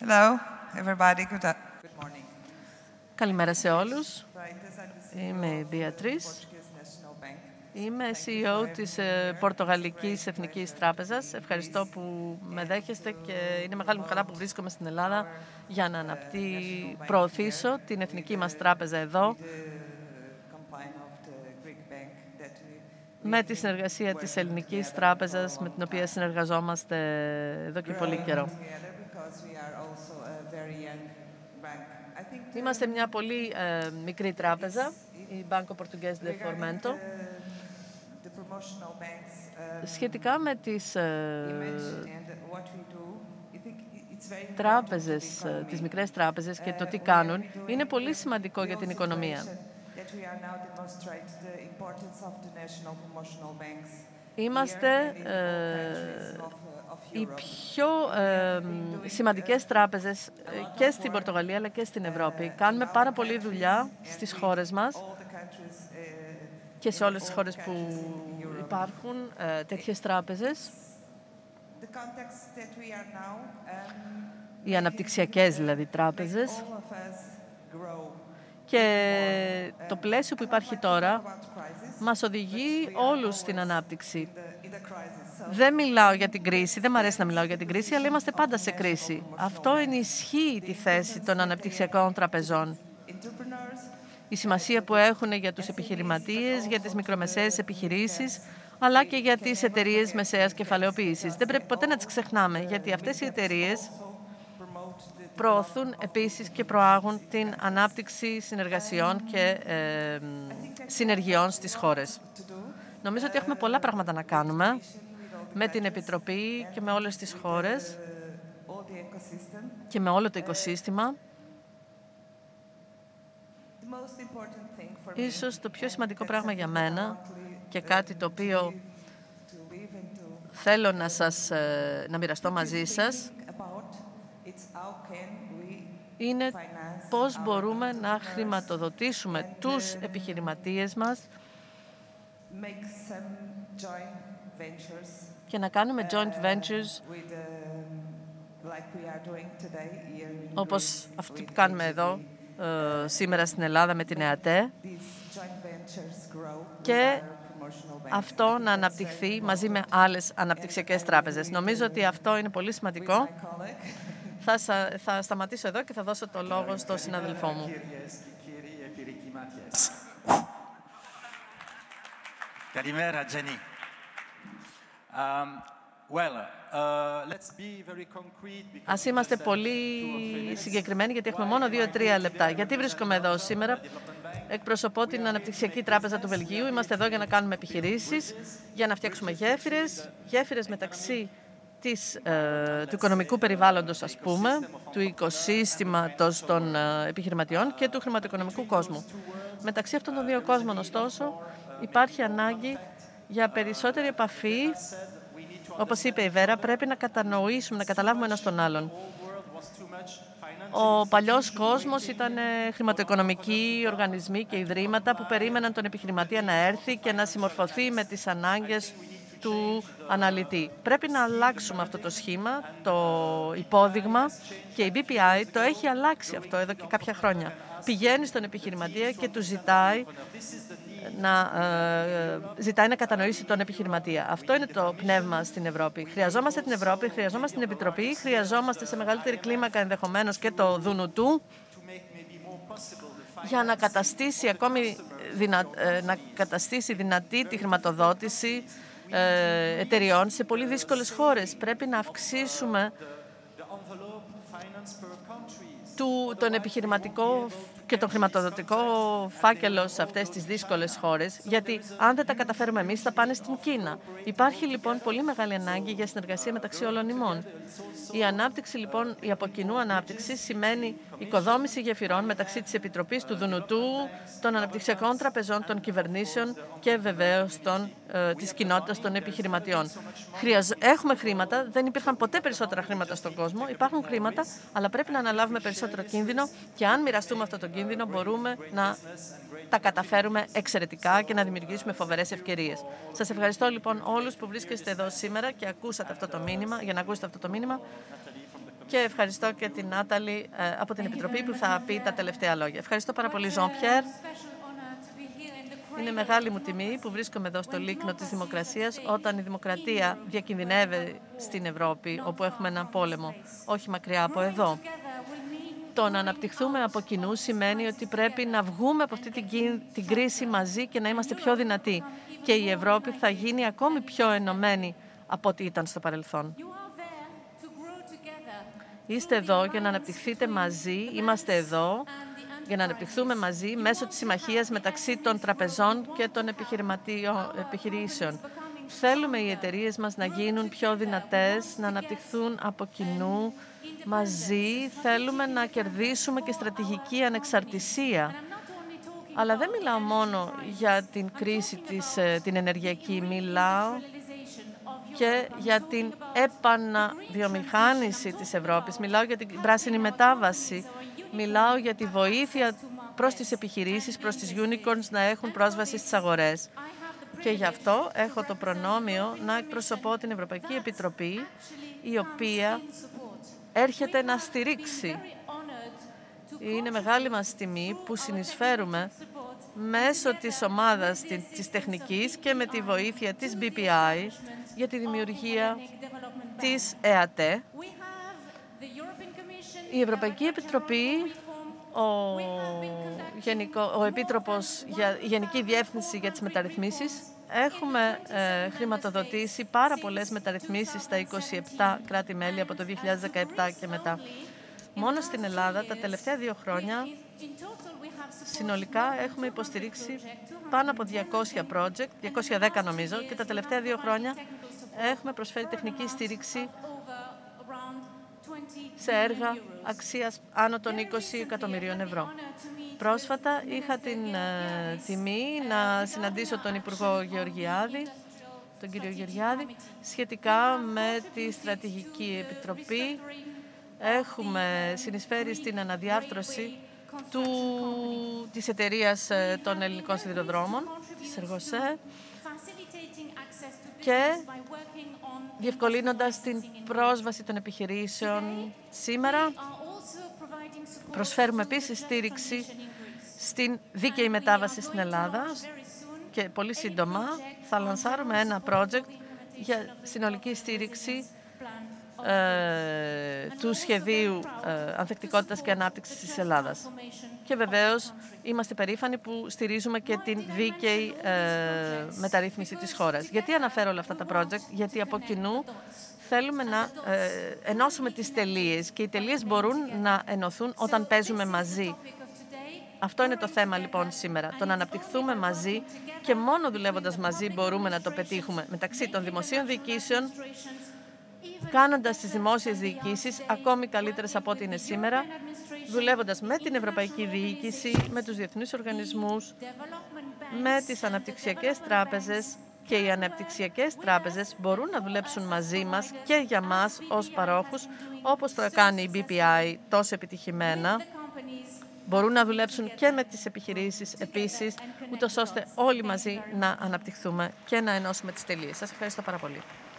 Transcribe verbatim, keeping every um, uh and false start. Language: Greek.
Hello, everybody. Good, good morning. Καλημέρα σε όλους. Είμαι η Μπιατρίς. Είμαι σι ι ο της Πορτογαλικής Εθνικής Τράπεζας. Ευχαριστώ που με δέχεστε και είναι μεγάλη μου χαρά που βρίσκομαι στην Ελλάδα για να αναπτύ... προωθήσω την εθνική μας τράπεζα εδώ με τη συνεργασία της Ελληνικής Τράπεζας, με την οποία συνεργαζόμαστε εδώ και πολύ καιρό. Είμαστε μια πολύ ε, μικρή τράπεζα, η Banco Português de Fomento. Σχετικά με τις ε, τράπεζες, ε, τις μικρές τράπεζες και το τι κάνουν, είναι πολύ σημαντικό για την οικονομία. Είμαστε ε, οι πιο ε, σημαντικές τράπεζες και στην Πορτογαλία αλλά και στην Ευρώπη. Κάνουμε πάρα πολλή δουλειά στις χώρες μας και σε όλες τις χώρες που υπάρχουν ε, τέτοιες τράπεζες. Οι αναπτυξιακές δηλαδή τράπεζες. Και το πλαίσιο που υπάρχει τώρα μας οδηγεί όλους στην ανάπτυξη. Δεν μιλάω για την κρίση, δεν μου αρέσει να μιλάω για την κρίση, αλλά είμαστε πάντα σε κρίση. Αυτό ενισχύει τη θέση των αναπτυξιακών τραπεζών. Η σημασία που έχουν για τους επιχειρηματίες, για τις μικρομεσαίες επιχειρήσεις, αλλά και για τις εταιρείες μεσαίας κεφαλαιοποίησης. Δεν πρέπει ποτέ να τις ξεχνάμε, γιατί αυτές οι εταιρείες προωθούν επίσης και προάγουν την ανάπτυξη συνεργασιών και ε, συνεργειών στις χώρες. Νομίζω ότι έχουμε πολλά πράγματα να κάνουμε με την Επιτροπή και με όλες τις χώρες και με όλο το οικοσύστημα. Ίσως το πιο σημαντικό πράγμα για μένα και κάτι το οποίο θέλω να, σας, να μοιραστώ μαζί σας είναι πώς μπορούμε να χρηματοδοτήσουμε τους επιχειρηματίες μας και να κάνουμε joint ventures όπως αυτή που κάνουμε εδώ ε, σήμερα στην Ελλάδα με την ΕΑΤΕ και αυτό να αναπτυχθεί μαζί με άλλες αναπτυξιακές τράπεζες. Νομίζω ότι αυτό είναι πολύ σημαντικό. Θα, θα σταματήσω εδώ και θα δώσω το λόγο στον συναδελφό μου. Καλημέρα, Jenny. Ας είμαστε πολύ συγκεκριμένοι, γιατί έχουμε μόνο δύο-τρία λεπτά. Γιατί βρίσκομαι εδώ σήμερα? Εκπροσωπώ την Αναπτυξιακή Τράπεζα του Βελγίου. Είμαστε εδώ για να κάνουμε επιχειρήσεις, για να φτιάξουμε γέφυρες, γέφυρες μεταξύ της, ε, του οικονομικού περιβάλλοντος, ας πούμε, του οικοσύστηματος των ε, επιχειρηματιών και του χρηματοοικονομικού κόσμου. Μεταξύ αυτών των δύο κόσμων, ωστόσο, υπάρχει ανάγκη για περισσότερη επαφή. Όπως είπε η Βέρα, πρέπει να κατανοήσουμε, να καταλάβουμε ένας τον άλλον. Ο παλιός κόσμος ήταν χρηματοοικονομικοί οργανισμοί και ιδρύματα που περίμεναν τον επιχειρηματία να έρθει και να συμμορφωθεί με τις ανάγκες του αναλυτή. Πρέπει να αλλάξουμε αυτό το σχήμα, το υπόδειγμα, και η μπι πι άι το έχει αλλάξει αυτό εδώ και κάποια χρόνια. Πηγαίνει στον επιχειρηματία και του ζητάει να, ε, ζητάει να κατανοήσει τον επιχειρηματία. Αυτό είναι το πνεύμα στην Ευρώπη. Χρειαζόμαστε την Ευρώπη, χρειαζόμαστε την Επιτροπή, χρειαζόμαστε σε μεγαλύτερη κλίμακα ενδεχομένως και το Δουνουτού για να καταστήσει ακόμη δυνα, ε, να καταστήσει δυνατή τη χρηματοδότηση ε, εταιριών σε πολύ δύσκολες χώρες. Πρέπει να αυξήσουμε του, τον επιχειρηματικό και τον χρηματοδοτικό φάκελο σε αυτές τις δύσκολες χώρες, γιατί αν δεν τα καταφέρουμε εμείς θα πάνε στην Κίνα. Υπάρχει λοιπόν πολύ μεγάλη ανάγκη για συνεργασία μεταξύ όλων ημών. Η ανάπτυξη λοιπόν, η από κοινού ανάπτυξη σημαίνει οικοδόμηση γεφυρών μεταξύ της Επιτροπής του Δουνουτού, των αναπτυξιακών τραπεζών, των κυβερνήσεων και βεβαίως των, ε, της κοινότητας των επιχειρηματιών. Χρειαζ... Έχουμε χρήματα, δεν υπήρχαν ποτέ περισσότερα χρήματα στον κόσμο, υπάρχουν χρήματα, αλλά πρέπει να αναλάβουμε περισσότερο κίνδυνο και αν μοιραστούμε αυτό το κίνδυνο μπορούμε να τα καταφέρουμε εξαιρετικά και να δημιουργήσουμε φοβερές ευκαιρίες. Σας ευχαριστώ λοιπόν όλους που βρίσκεστε εδώ σήμερα και ακούσατε αυτό το μήνυμα, για να ακούσετε αυτό το μήνυμα. Και ευχαριστώ και την Νάταλη από την Επιτροπή που θα πει τα τελευταία λόγια. Ευχαριστώ πάρα πολύ, Ζων Πιέρ. Είναι μεγάλη μου τιμή που βρίσκομαι εδώ στο λίκνο της δημοκρασίας όταν η δημοκρατία διακινδυνεύει στην Ευρώπη, όπου έχουμε έναν πόλεμο, όχι μακριά από εδώ. Το να αναπτυχθούμε από κοινού σημαίνει ότι πρέπει να βγούμε από αυτή την κρίση μαζί και να είμαστε πιο δυνατοί. Και η Ευρώπη θα γίνει ακόμη πιο ενωμένη από ό,τι ήταν στο παρελθόν. Είστε εδώ για να αναπτυχθείτε μαζί, είμαστε εδώ για να αναπτυχθούμε μαζί μέσω της συμμαχίας μεταξύ των τραπεζών και των επιχειρήσεων. Θέλουμε οι εταιρείες μας να γίνουν πιο δυνατές, να αναπτυχθούν από κοινού, μαζί. Θέλουμε να κερδίσουμε και στρατηγική ανεξαρτησία. Αλλά δεν μιλάω μόνο για την κρίση της, την ενεργειακή, μιλάω και για την επαναδιομηχάνηση της Ευρώπης. Μιλάω για την πράσινη μετάβαση. Μιλάω για τη βοήθεια προς τις επιχειρήσεις, προς τις unicorns να έχουν πρόσβαση στις αγορές. Και γι' αυτό έχω το προνόμιο να εκπροσωπώ την Ευρωπαϊκή Επιτροπή, η οποία έρχεται να στηρίξει. Είναι μεγάλη μας τιμή που συνεισφέρουμε μέσω της ομάδας της τεχνικής και με τη βοήθεια της μπι πι άι για τη δημιουργία της ΕΑΤΕ. Η Ευρωπαϊκή Επιτροπή, ο, Γενικό, ο Επίτροπος για η Γενική Διεύθυνση για τις Μεταρρυθμίσεις, έχουμε ε, χρηματοδοτήσει πάρα πολλές μεταρρυθμίσεις στα είκοσι επτά κράτη-μέλη από το δύο χιλιάδες δεκαεπτά και μετά. Μόνο στην Ελλάδα τα τελευταία δύο χρόνια συνολικά έχουμε υποστηρίξει πάνω από διακόσια project, διακόσια δέκα νομίζω, και τα τελευταία δύο χρόνια έχουμε προσφέρει τεχνική στήριξη σε έργα αξίας άνω των είκοσι εκατομμυρίων ευρώ. Πρόσφατα είχα την ε, τιμή να συναντήσω τον Υπουργό Γεωργιάδη, τον κύριο Γεωργιάδη, σχετικά με τη Στρατηγική Επιτροπή. Έχουμε συνεισφέρει στην αναδιάρθρωση του, της εταιρείας των ελληνικών σιδηροδρόμων, της Εργοσέ, και διευκολύνοντας την πρόσβαση των επιχειρήσεων σήμερα. Προσφέρουμε επίσης στήριξη στην δίκαιη μετάβαση στην Ελλάδα και πολύ σύντομα θα λανσάρουμε ένα project για συνολική στήριξη ε, του σχεδίου ε, ανθεκτικότητας και ανάπτυξης της Ελλάδας. Και βεβαίως είμαστε περήφανοι που στηρίζουμε και την δίκαιη ε, μεταρρύθμιση της χώρας. Γιατί αναφέρω όλα αυτά τα project? Γιατί από κοινού θέλουμε να ε, ενώσουμε τις τελείες και οι τελείες μπορούν να ενωθούν όταν παίζουμε μαζί. Αυτό είναι το θέμα λοιπόν σήμερα, το να αναπτυχθούμε μαζί και μόνο δουλεύοντας μαζί μπορούμε να το πετύχουμε μεταξύ των δημοσίων διοικήσεων, κάνοντας τις δημόσιες διοικήσεις ακόμη καλύτερες από ό,τι είναι σήμερα, δουλεύοντας με την Ευρωπαϊκή Διοίκηση, με τους διεθνείς οργανισμούς, με τις αναπτυξιακές τράπεζες, και οι αναπτυξιακές τράπεζες μπορούν να δουλέψουν μαζί μας και για μας ως παρόχους, όπως το κάνει η μπι πι άι τόσο επιτυχημένα. Μπορούν να δουλέψουν και με τις επιχειρήσεις επίσης, ούτως ώστε όλοι μαζί να αναπτυχθούμε και να ενώσουμε τις τελείες. Σας ευχαριστώ πάρα πολύ.